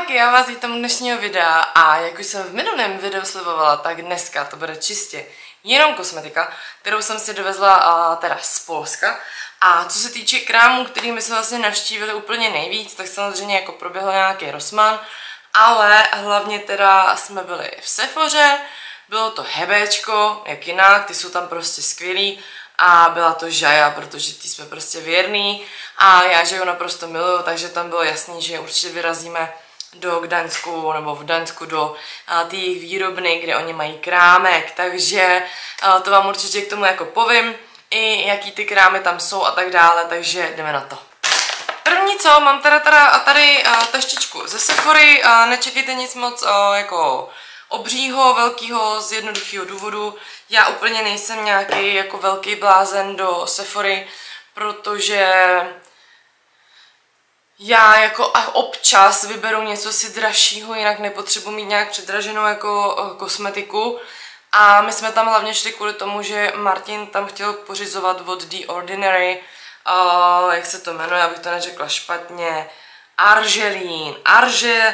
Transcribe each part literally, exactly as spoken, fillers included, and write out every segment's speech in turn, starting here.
Ahojky, já vás vítám u dnešního videa a jak už jsem v minulém videu slibovala, tak dneska to bude čistě jenom kosmetika, kterou jsem si dovezla a, teda z Polska. A co se týče krámů, kterými jsme vlastně navštívili úplně nejvíc, tak samozřejmě jako proběhl nějaký Rossmann, ale hlavně teda jsme byli v Sephoře, bylo to Hebéčko, jak jinak, ty jsou tam prostě skvělý. A byla to Žaja, protože ty jsme prostě věrný a já Žaju naprosto miluju, takže tam bylo jasný, že určitě vyrazíme do Gdaňsku nebo v Gdaňsku do té jejich výrobny, kde oni mají krámek, takže a, to vám určitě k tomu jako povím, i jaký ty krámy tam jsou a tak dále, takže jdeme na to. První co, mám teda, teda tady a, taštičku ze Sephory, a nečekejte nic moc a, jako obřího, velkého, z jednoduchého důvodu. Já úplně nejsem nějaký jako velký blázen do Sephory, protože já jako občas vyberu něco si dražšího, jinak nepotřebuji mít nějak předraženou jako kosmetiku. A my jsme tam hlavně šli kvůli tomu, že Martin tam chtěl pořizovat od The Ordinary, uh, jak se to jmenuje, abych to neřekla špatně, Argelin, Arge...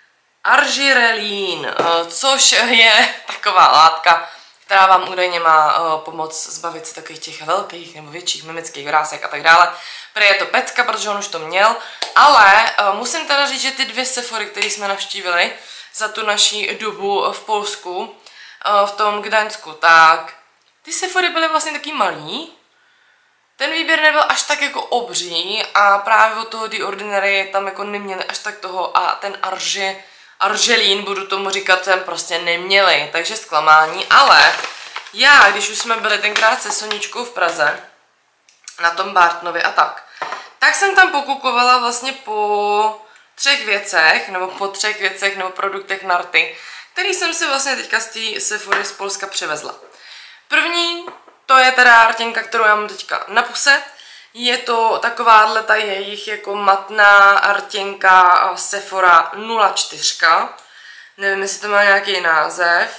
Argirelin, což je taková látka, která vám údajně má pomoct zbavit se takových těch velkých nebo větších mimických vrásek a tak dále. Prý je to pecka, protože on už to měl, ale musím teda říct, že ty dvě Sephory, které jsme navštívili za tu naší dobu v Polsku, v tom Gdaňsku, tak ty Sephory byly vlastně taky malý. Ten výběr nebyl až tak jako obří a právě od toho The Ordinary tam jako neměli až tak toho a ten Arge Argelin, budu tomu říkat, ten prostě neměli, takže zklamání, ale já, když už jsme byli tenkrát se Soničkou v Praze, na tom Bartnovi a tak, tak jsem tam pokukovala vlastně po třech věcech, nebo po třech věcech, nebo produktech Narty, který jsem si vlastně teďka z té Sephory z Polska přivezla. První, to je teda rtěnka, kterou já mám teďka na puse. Je to takováhle ta jejich jako matná rtěnka Sephora nula čtyři. Nevím, jestli to má nějaký název.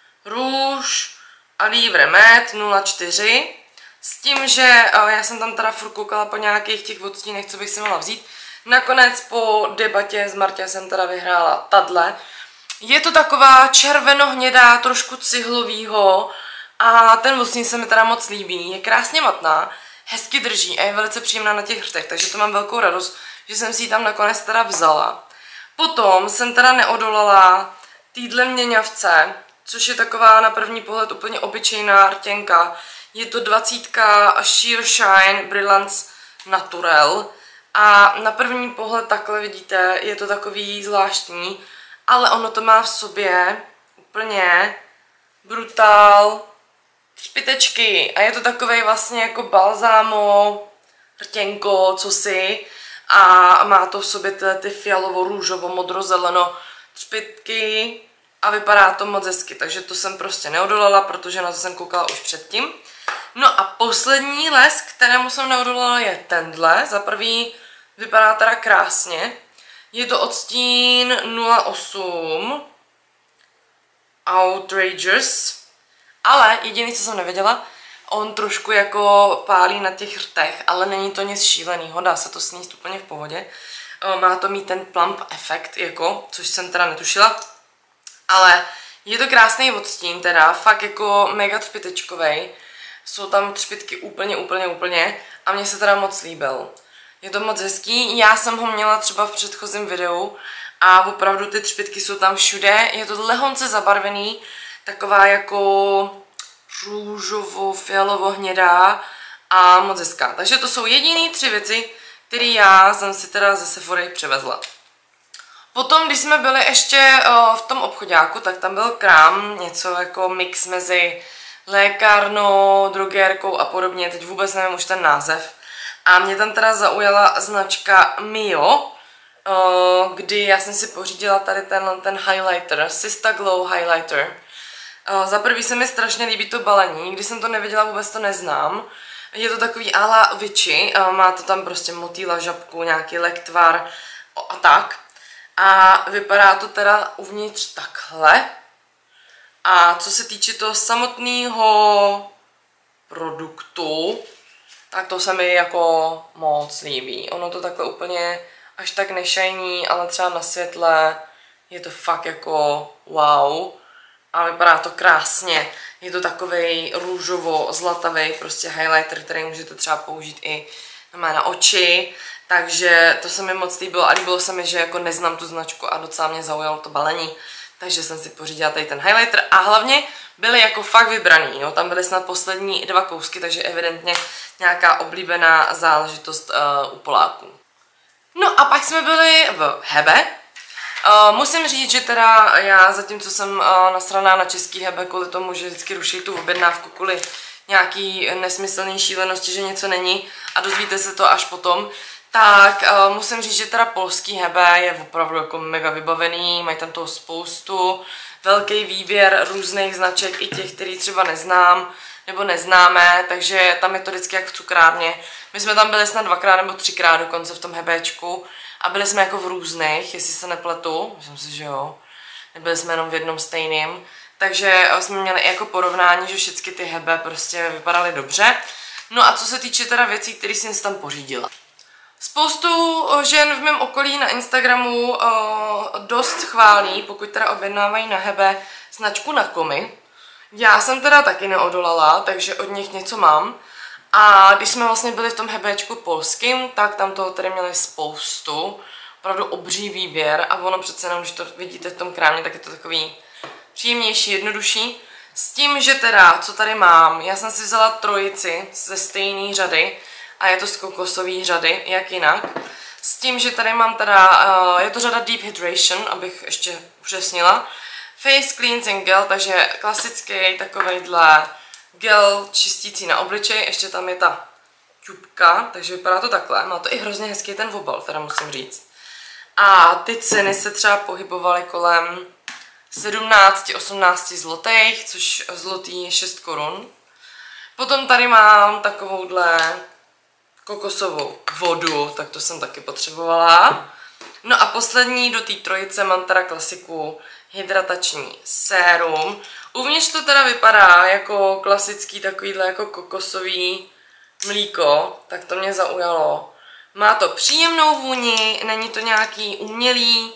Rouge a Livre Matte nula čtyři. S tím, že já jsem tam teda furt koukala po nějakých těch odstínech, co bych si mohla vzít. Nakonec po debatě s Martě jsem teda vyhrála tadle. Je to taková červenohnědá, trošku cihlovýho a ten odstín se mi teda moc líbí. Je krásně matná. Hezky drží a je velice příjemná na těch rtech, takže to mám velkou radost, že jsem si ji tam nakonec teda vzala. Potom jsem teda neodolala týdle měňavce, což je taková na první pohled úplně obyčejná rtěnka. Je to dvacítka Sheer Shine Brilliance Naturel a na první pohled takhle vidíte, je to takový zvláštní, ale ono to má v sobě úplně brutál špitečky a je to takovej vlastně jako balzámo, rtěnko, cosi a má to v sobě ty, ty fialovo, růžovo, modrozeleno špitky a vypadá to moc hezky, takže to jsem prostě neodolala, protože na to jsem koukala už předtím. No a poslední les, kterému jsem neodolala, je tenhle. Za prvý vypadá teda krásně, je to odstín nula osm Outrageous. Ale jediné, co jsem nevěděla, on trošku jako pálí na těch rtech, ale není to nic šílenýho, dá se to sníst úplně v pohodě. Má to mít ten plump efekt, jako, což jsem teda netušila. Ale je to krásný odstín teda, fakt jako mega třpitečkovej. Jsou tam třpitky úplně, úplně, úplně a mně se teda moc líbil. Je to moc hezký, já jsem ho měla třeba v předchozím videu a opravdu ty třpitky jsou tam všude. Je to lehonce zabarvený, taková jako růžovo, fialovo, hnědá a moc hezká. Takže to jsou jediné tři věci, které já jsem si teda ze Sephory přivezla. Potom, když jsme byli ještě v tom obchodáku, tak tam byl krám, něco jako mix mezi lékárnou, drogérkou a podobně, teď vůbec nevím už ten název. A mě tam teda zaujala značka Mio, kdy já jsem si pořídila tady ten, ten highlighter, Sista Glow Highlighter. Za prvý se mi strašně líbí to balení, když jsem to nevěděla, vůbec to neznám. Je to takový à la Vichy, má to tam prostě motýla, žabku, nějaký lektvar a tak. A vypadá to teda uvnitř takhle. A co se týče toho samotného produktu, tak to se mi jako moc líbí. Ono to takhle úplně až tak nešajní, ale třeba na světle je to fakt jako wow. A vypadá to krásně. Je to takovej růžovo-zlatavý prostě highlighter, který můžete třeba použít i na oči. Takže to se mi moc líbilo a líbilo se mi, že jako neznám tu značku a docela mě zaujalo to balení. Takže jsem si pořídila tady ten highlighter a hlavně byly jako fakt vybraný, jo? Tam byly snad poslední dva kousky, takže evidentně nějaká oblíbená záležitost uh, u Poláků. No a pak jsme byli v Hebe. Uh, musím říct, že teda já zatímco jsem uh, nasraná na český Hebe kvůli tomu, že vždycky ruší tu objednávku kvůli nějaký nesmyslný šílenosti, že něco není a dozvíte se to až potom, tak uh, musím říct, že teda polský Hebe je opravdu jako mega vybavený, mají tam toho spoustu, velký výběr různých značek, i těch, který třeba neznám nebo neznáme, takže tam je to vždycky jak v cukrárně. My jsme tam byli snad dvakrát nebo třikrát dokonce v tom Hebečku a byli jsme jako v různých, jestli se nepletu, myslím si, že jo, nebyli jsme jenom v jednom stejným, takže jsme měli i jako porovnání, že všechny ty Hebe prostě vypadaly dobře. No a co se týče teda věcí, které jsem si tam pořídila. Spoustu žen v mém okolí na Instagramu uh, dost chválí, pokud teda objednávají na Hebe značku Nakomi. Já jsem teda taky neodolala, takže od nich něco mám. A když jsme vlastně byli v tom Hebečku polským, tak tam toho tady měli spoustu. Opravdu obří výběr a ono přece jenom, když to vidíte v tom krámě, tak je to takový příjemnější, jednodušší. S tím, že teda, co tady mám, já jsem si vzala trojici ze stejné řady a je to z kokosové řady, jak jinak. S tím, že tady mám teda, uh, je to řada Deep Hydration, abych ještě upřesnila. Face Cleansing Gel, takže klasický takovejhle gel čistící na obličej, ještě tam je ta ťupka, takže vypadá to takhle. Má to i hrozně hezký ten obal, teda musím říct. A ty ceny se třeba pohybovaly kolem sedmnáct osmnáct zlotých, což zlotý je šest korun. Potom tady mám takovouhle kokosovou vodu, tak to jsem taky potřebovala. No a poslední do té trojice mám teda klasiku hydratační sérum. Uvnitř to teda vypadá jako klasický takovýhle jako kokosový mlíko, tak to mě zaujalo. Má to příjemnou vůni, není to nějaký umělý,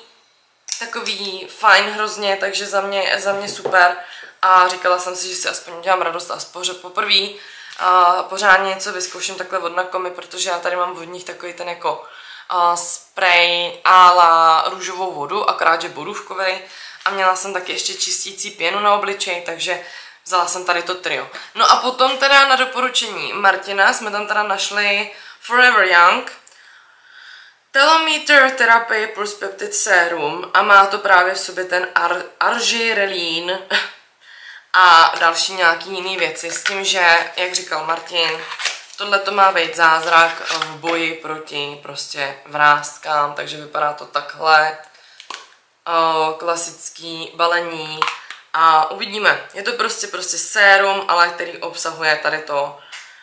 takový fajn hrozně, takže za mě, za mě super. A říkala jsem si, že si aspoň udělám radost aspoň poprvé. A pořádně něco vyzkouším takhle od Nakomi, protože já tady mám od nich takový ten jako uh, spray a la růžovou vodu, akorát že borůvkovej. A měla jsem taky ještě čistící pěnu na obličej, takže vzala jsem tady to trio. No a potom teda na doporučení Martina jsme tam teda našli Forever Young Telometer Therapy plus Peptide Serum a má to právě v sobě ten ar argyrelin a další nějaký jiný věci s tím, že, jak říkal Martin, tohle to má být zázrak v boji proti prostě vrástkám, takže vypadá to takhle. O, klasický balení a uvidíme. Je to prostě prostě sérum, ale který obsahuje tady to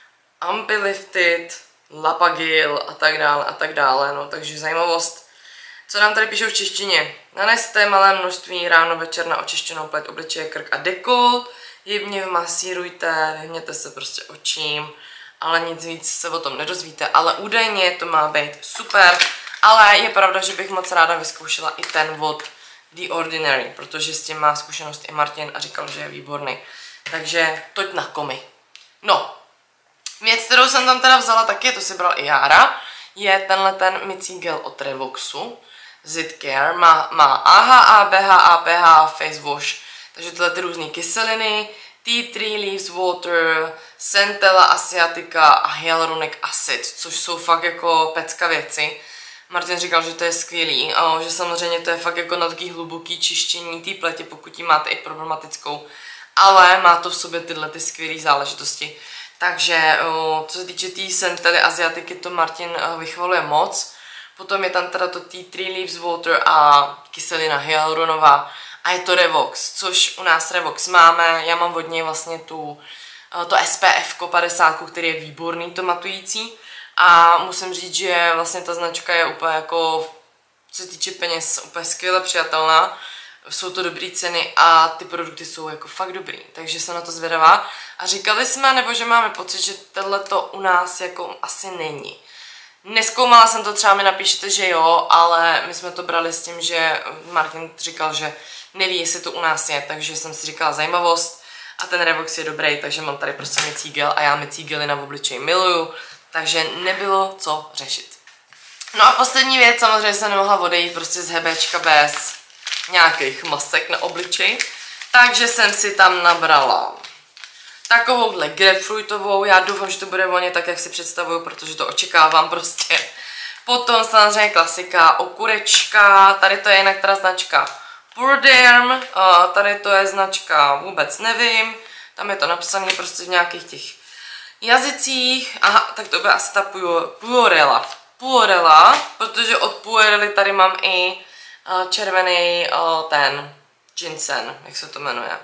Ampylifted, Lapagil a tak dále a tak dále, no takže zajímavost. Co nám tady píšou v češtině? Naneste malé množství ráno večer na očištěnou pleť, obličeje, krk a dekolt. Jemně vymasírujte, vyhněte se prostě očím, ale nic víc se o tom nedozvíte, ale údajně to má být super. Ale je pravda, že bych moc ráda vyzkoušela i ten od The Ordinary, protože s tím má zkušenost i Martin a říkal, že je výborný. Takže toť Nakomi. No, věc, kterou jsem tam teda vzala taky, to si bral i Jára, je tenhle ten mycí gel od Revoxu. Zit Care, má, má A H A, B H A, P H, Face Wash, takže tyhle ty různé kyseliny, Tea Tree Leaves Water, Centella Asiatica a Hyaluronic Acid, což jsou fakt jako pecka věci. Martin říkal, že to je skvělý, a že samozřejmě to je fakt jako na taký hluboký čištění té pleti, pokud ji máte i problematickou, ale má to v sobě tyhle ty skvělé záležitosti. Takže co se týče té tý Centelly Asiatiky, to Martin vychvaluje moc. Potom je tam teda to Tea Tree Leaves Water a kyselina hyaluronová a je to Revox, což u nás Revox máme. Já mám od něj vlastně tu, to S P F padesát, který je výborný, to matující. A musím říct, že vlastně ta značka je úplně jako, co se týče peněz, úplně skvěle přijatelná. Jsou to dobré ceny a ty produkty jsou jako fakt dobrý, takže jsem na to zvědavá. A říkali jsme, nebo že máme pocit, že tohleto u nás jako asi není. Nezkoumala jsem to, třeba mi napíšete, že jo, ale my jsme to brali s tím, že Martin říkal, že neví, jestli to u nás je, takže jsem si říkala zajímavost a ten Revox je dobrý, takže mám tady prostě micígel a já micígely na obličeji miluju, takže nebylo co řešit. No a poslední věc, samozřejmě jsem nemohla odejít prostě z hebéčka bez nějakých masek na obličeji, takže jsem si tam nabrala takovouhle grapefruitovou, já doufám, že to bude voně tak, jak si představuju, protože to očekávám prostě. Potom samozřejmě klasika, okurečka, tady to je jinak teda značka Purderm, tady to je značka vůbec nevím, tam je to napsané prostě v nějakých těch jazycích, aha, tak to bude asi ta Puorella, Puorella, protože od Puorelly tady mám i červený ten ginseng, jak se to jmenuje.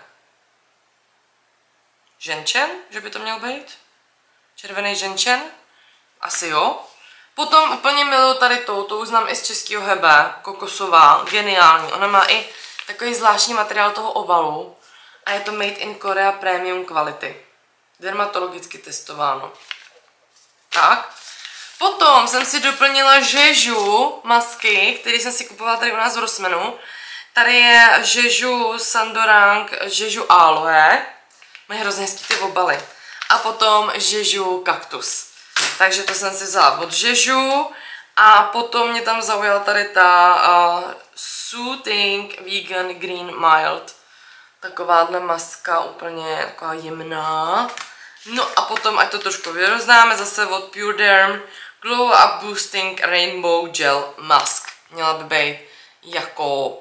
Ženčen, že by to měl být? Červený ženčen? Asi jo. Potom úplně miluju tady tou, tou znám i z českého hebe, kokosová, geniální. Ona má i takový zvláštní materiál toho obalu a je to Made in Korea Premium Quality. Dermatologicky testováno. Tak. Potom jsem si doplnila Jeju masky, který jsem si kupovala tady u nás v Rossmanu. Tady je Jeju Sandorang, Jeju Aloe. Mají hrozně hezký ty obaly. A potom Jeju Cactus. Takže to jsem si vzala od Jeju. A potom mě tam zaujala tady ta uh, Soothing Vegan Green Mild. Takováhle maska, úplně taková jemná. No a potom, ať to trošku vyroznáme, zase od Pure Derm Glow Up Boosting Rainbow Gel Mask. Měla by být jako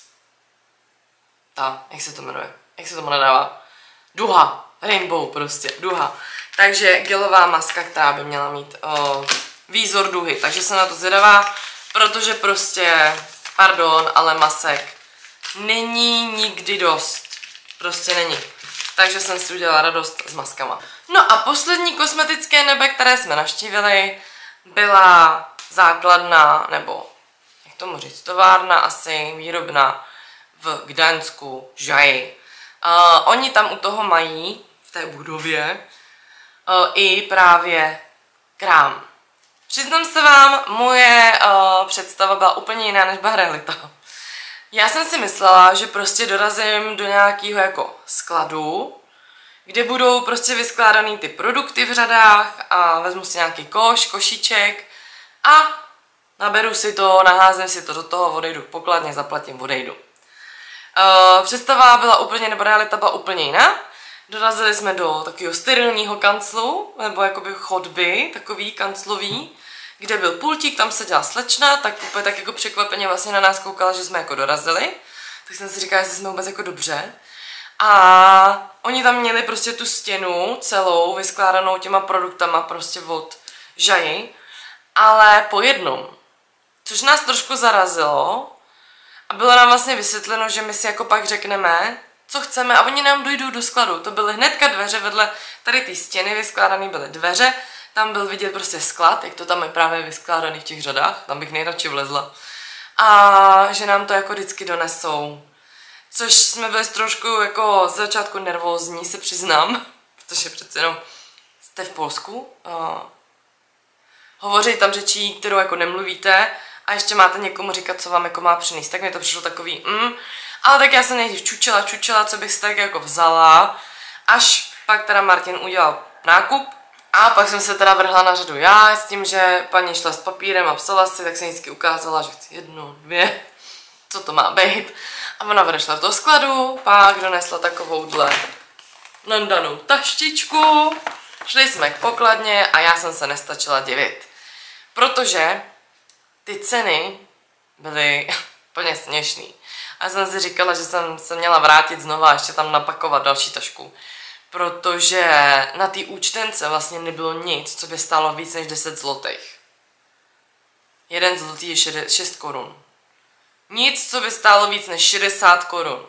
ta, jak se to jmenuje? Jak se tomu nadává? Duha. Rainbow prostě, duha. Takže gelová maska, která by měla mít o, výzor duhy. Takže jsem na to zvědavá, protože prostě, pardon, ale masek není nikdy dost. Prostě není. Takže jsem si udělala radost s maskama. No a poslední kosmetické nebe, které jsme navštívili, byla základna, nebo jak tomu říct, továrna asi výrobna v Gdaňsku, Žaji. Uh, oni tam u toho mají, v té budově, uh, i právě krám. Přiznám se vám, moje uh, představa byla úplně jiná, než byla realita. Já jsem si myslela, že prostě dorazím do nějakého jako skladu, kde budou prostě vyskládaný ty produkty v řadách a vezmu si nějaký koš, košíček a naberu si to, naházím si to do toho, odejdu pokladně, zaplatím, odejdu. Uh, představa byla úplně, nebo realita byla úplně jiná. Dorazili jsme do takového sterilního kanclu, nebo jakoby chodby, takový kanclový, kde byl pultík, tam seděla slečna, tak úplně tak jako překvapeně vlastně na nás koukala, že jsme jako dorazili. Tak jsem si říkala, že jsme vůbec jako dobře. A oni tam měli prostě tu stěnu celou vyskládanou těma produktama prostě od Žaji, ale po jednom. Což nás trošku zarazilo a bylo nám vlastně vysvětleno, že my si jako pak řekneme, co chceme a oni nám dojdou do skladu. To byly hnedka dveře vedle tady ty stěny vyskládané byly dveře, tam byl vidět prostě sklad, jak to tam je právě vyskládaný v těch řadách, tam bych nejradši vlezla. A že nám to jako vždycky donesou. Což jsme byli trošku jako z začátku nervózní, se přiznám, protože přece jenom jste v Polsku. Uh, hovoří tam řečí, kterou jako nemluvíte a ještě máte někomu říkat, co vám jako má přinést. Tak mi to přišlo takový mm. Ale tak já jsem nejdřív čučela, čučela, co bych si tak jako vzala, až pak teda Martin udělal nákup a pak jsem se teda vrhla na řadu já s tím, že paní šla s papírem a psala si, tak jsem vždycky ukázala, že chci jednu, dvě, co to má být. A ona odešla do skladu, pak donesla takovouhle nandanou taštičku, šli jsme k pokladně a já jsem se nestačila divit. Protože ty ceny byly úplně směšný. A já jsem si říkala, že jsem se měla vrátit znova a ještě tam napakovat další tašku. Protože na té účtence vlastně nebylo nic, co by stálo víc než deset zlotých. Jeden zlotý je šest korun. Nic, co by stálo víc než šedesát korun.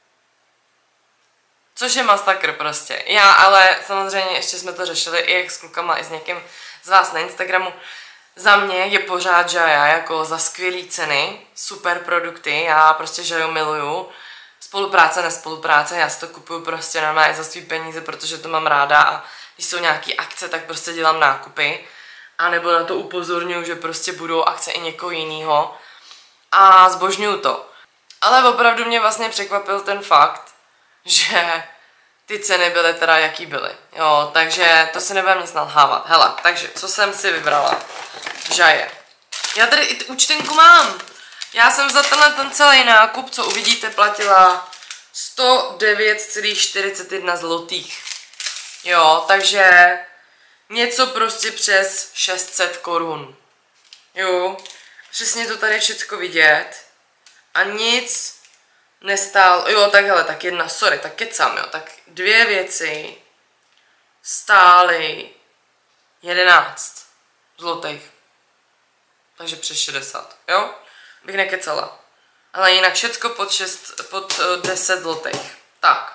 Což je masakr prostě. Já ale samozřejmě ještě jsme to řešili i jak s klukama, i s někým z vás na Instagramu. Za mě je pořád Žaja jako za skvělý ceny, super produkty, já prostě Žaju miluju. Spolupráce, nespolupráce, já si to kupuju prostě normálně za svý peníze, protože to mám ráda a když jsou nějaký akce, tak prostě dělám nákupy. A nebo na to upozorňuju, že prostě budou akce i někoho jiného. A zbožňuju to. Ale opravdu mě vlastně překvapil ten fakt, že ty ceny byly teda jaký byly. Jo, takže to si nebudem nic nalhávat. Hele, takže co jsem si vybrala? Žaje. Já tady i účtenku mám. Já jsem za tenhle ten celý nákup, co uvidíte, platila sto devět celá čtyřicet jedna zlotých. Jo, takže něco prostě přes šest set korun. Jo, přesně to tady všecko vidět. A nic nestál, jo, tak hele, tak jedna, sorry, tak kecám, jo, tak dvě věci stály jedenáct zlotých. Takže přes šedesát, jo? Bych nekecala. Ale jinak všecko pod, šest, pod deset zlotých. Tak.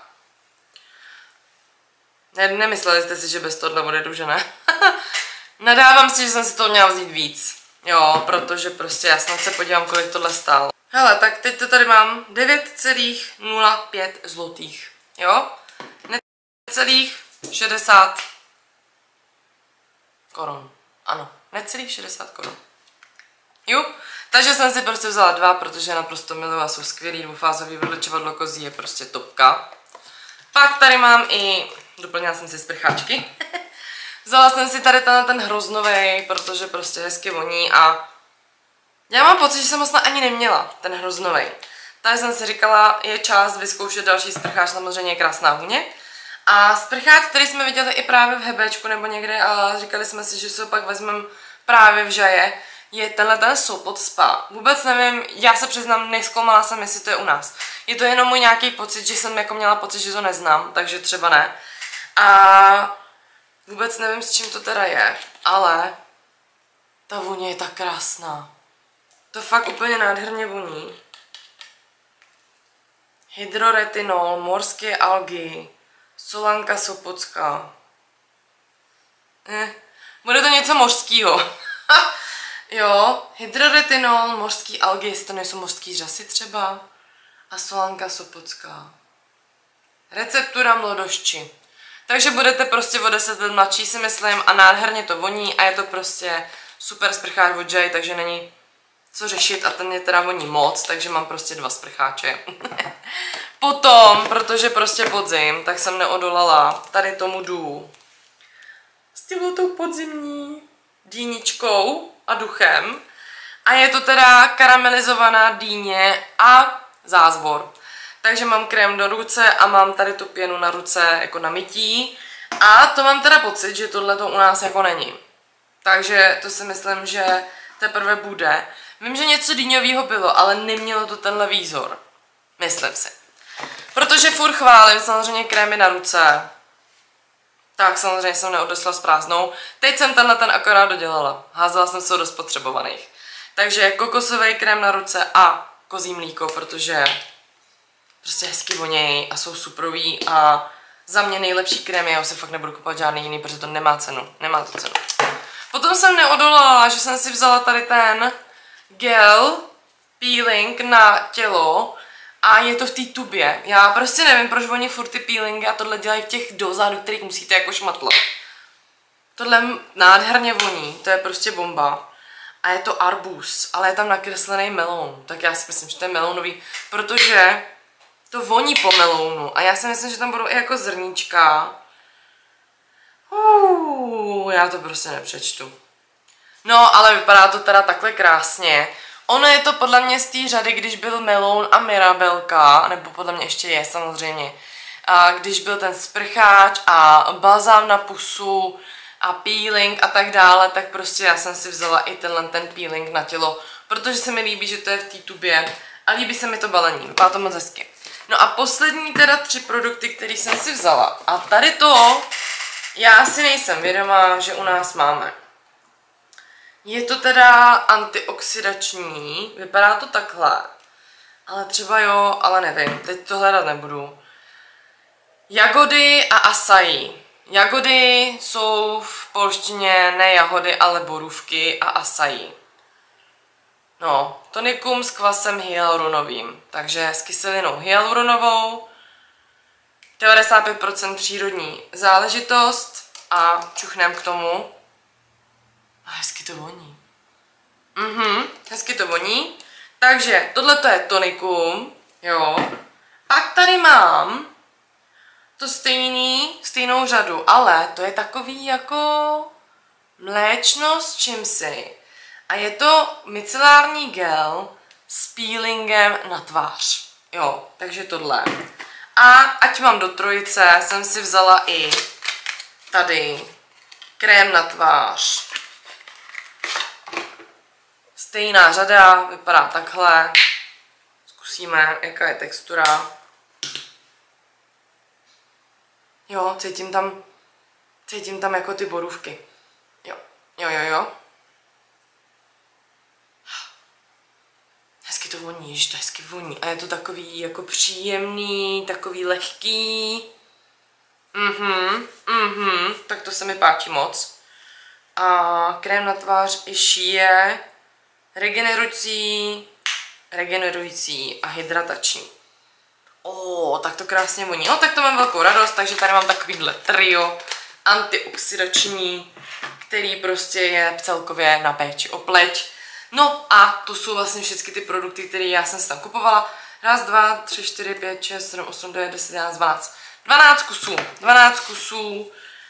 Ne, nemysleli jste si, že bez tohle odjedu, že ne? Nadávám si, že jsem si to měla vzít víc. Jo, protože prostě já snad se podívám, kolik tohle stálo. Hele, tak teď to tady mám devět celá nula pět zlotých. Jo? Necelých šedesát korun. Ano, necelých šedesát korun. Jo? Takže jsem si prostě vzala dva, protože naprosto miluji a jsou skvělý. Dvoufázový vyvlečovadlo kozí je prostě topka. Pak tady mám i, doplnila jsem si sprcháčky. Vzala jsem si tady ten, ten hroznovej, protože prostě hezky voní a já mám pocit, že jsem vlastně ani neměla ten hroznovej. Takže jsem si říkala, je čas vyzkoušet další sprcháč, samozřejmě je krásná vůně. A sprcháč, který jsme viděli i právě v Hebéčku nebo někde a říkali jsme si, že se ho pak vezmeme právě v Žaje, je tenhle ten Sopot Spa. Vůbec nevím, já se přiznám, nezkoumala jsem, jestli to je u nás. Je to jenom můj nějaký pocit, že jsem jako měla pocit, že to neznám, takže třeba ne. A vůbec nevím, s čím to teda je, ale ta vůně je tak krásná. To fakt úplně nádherně voní. Hydroretinol, morské algy, solanka sopotská. Eh, bude to něco mořského. Jo, hydroretinol, mořský algy, jestli to nejsou mořský řasy třeba. A solanka sopotská. Receptura mladošči. Takže budete prostě o deset let mladší, si myslím, a nádherně to voní a je to prostě super sprcháč od Jay, takže není co řešit a ten je teda voní moc, takže mám prostě dva sprcháče. Potom, protože prostě podzim, tak jsem neodolala tady tomu jdu s tou podzimní dýničkou a duchem. A je to teda karamelizovaná dýně a zázvor. Takže mám krém do ruce a mám tady tu pěnu na ruce jako na mytí. A to mám teda pocit, že tohle to u nás jako není. Takže to si myslím, že teprve bude. Vím, že něco dýňového bylo, ale nemělo to tenhle výzor. Myslím si. Protože furt chválím samozřejmě krémy na ruce. Tak samozřejmě jsem neodesla s prázdnou. Teď jsem tenhle ten akorát dodělala. Házela jsem se do spotřebovaných. Takže kokosový krém na ruce a kozí mlíko, protože prostě hezky vonějí a jsou suprový a za mě nejlepší krém, já už se fakt nebudu kupovat žádný jiný, protože to nemá cenu. Nemá to cenu. Potom jsem neodolala, že jsem si vzala tady ten gel peeling na tělo a je to v té tubě. Já prostě nevím, proč oni furt ty peelingy a tohle dělají v těch dozách, do kterých musíte jako šmatlat. Tohle nádherně voní, to je prostě bomba. A je to arbus, ale je tam nakreslený meloun. Tak já si myslím, že to je melounový, protože to voní po melounu. A já si myslím, že tam budou i jako zrníčka. Uh, já to prostě nepřečtu. No, ale vypadá to teda takhle krásně. Ono je to podle mě z té řady, když byl meloun a mirabelka, nebo podle mě ještě je samozřejmě, a když byl ten sprcháč a balzám na pusu a peeling a tak dále, tak prostě já jsem si vzala i tenhle ten peeling na tělo, protože se mi líbí, že to je v té tubě a líbí se mi to balení, vypadá to moc hezky. No a poslední teda tři produkty, které jsem si vzala. A tady to já si nejsem vědomá, že u nás máme. Je to teda antioxidační, vypadá to takhle, ale třeba jo, ale nevím, teď to hledat nebudu. Jagody a acai. Jagody jsou v polštině ne jahody, ale borůvky a acai. No, tonikum s kvasem hyaluronovým, takže s kyselinou hyaluronovou, devadesát pět procent přírodní záležitost a čuchnem k tomu. to voní. Mhm, hezky to voní. Takže tohle to je tonikum, jo. Pak tady mám to stejný, stejnou řadu, ale to je takový jako mléčno s čímsi. A je to micelární gel s peelingem na tvář. Jo, takže tohle. A ať mám do trojice, jsem si vzala i tady krém na tvář. Stejná řada, vypadá takhle. Zkusíme, jaká je textura. Jo, cítím tam, cítím tam jako ty borůvky. Jo, jo, jo, jo. Hezky to voní, že to hezky voní. A je to takový jako příjemný, takový lehký. Mhm, mhm, tak to se mi páčí moc. A krém na tvář i šíje, regenerující, regenerující a hydratační. O, tak to krásně voní. No, tak to mám velkou radost, takže tady mám takovýhle trio antioxidační, který prostě je celkově na péči o pleť. No a to jsou vlastně všechny ty produkty, které já jsem si tam kupovala. Raz, dva, tři, čtyři, pět, šest, sedm, osm, devět, deset, jedenáct, dvanáct. dvanáct kusů. dvanáct kusů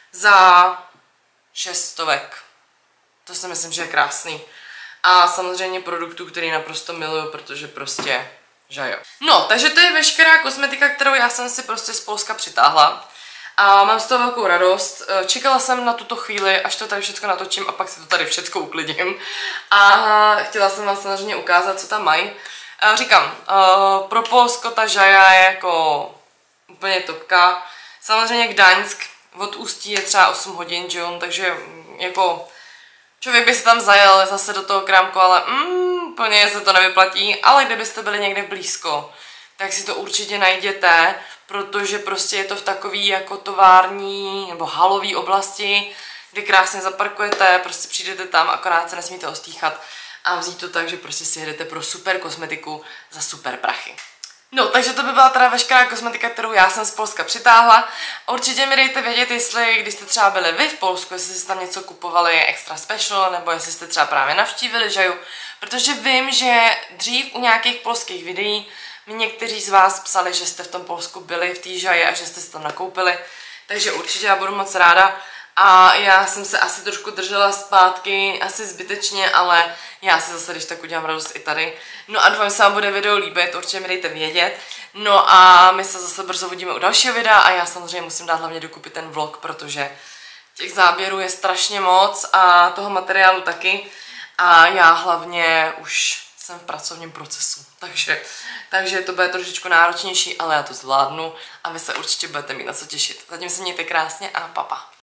za šest stovek. To si myslím, že je krásný. A samozřejmě produktů, který naprosto miluju, protože prostě, že jo. No, takže to je veškerá kosmetika, kterou já jsem si prostě z Polska přitáhla. A mám z toho velkou radost. Čekala jsem na tuto chvíli, až to tady všechno natočím a pak si to tady všechno uklidím. A chtěla jsem vám samozřejmě ukázat, co tam mají. Říkám, pro Polsko ta žaja je jako úplně topka. Samozřejmě Gdaňsk od Ústí je třeba osm hodin, že jo, takže jako člověk by se tam zajel zase do toho krámku, ale mm, úplně se to nevyplatí. Ale kdybyste byli někde blízko, tak si to určitě najděte, protože prostě je to v takový jako tovární nebo halový oblasti, kde krásně zaparkujete, prostě přijdete tam, akorát se nesmíte ostýchat a vzít to tak, že prostě si jedete pro super kosmetiku za super prachy. No, takže to by byla teda veškerá kosmetika, kterou já jsem z Polska přitáhla. Určitě mi dejte vědět, jestli, když jste třeba byli vy v Polsku, jestli jste tam něco kupovali extra special, nebo jestli jste třeba právě navštívili žaju, protože vím, že dřív u nějakých polských videí mi někteří z vás psali, že jste v tom Polsku byli v té žaji a že jste se tam nakoupili, takže určitě já budu moc ráda. A já jsem se asi trošku držela zpátky, asi zbytečně, ale já si zase, když tak udělám radost i tady. No a doufám, že se vám bude video líbit, určitě mi dejte vědět. No a my se zase brzo uvidíme u dalšího videa a já samozřejmě musím dát hlavně dokupit ten vlog, protože těch záběrů je strašně moc a toho materiálu taky. A já hlavně už jsem v pracovním procesu, takže, takže to bude trošičku náročnější, ale já to zvládnu a vy se určitě budete mít na co těšit. Zatím se mějte krásně a papa.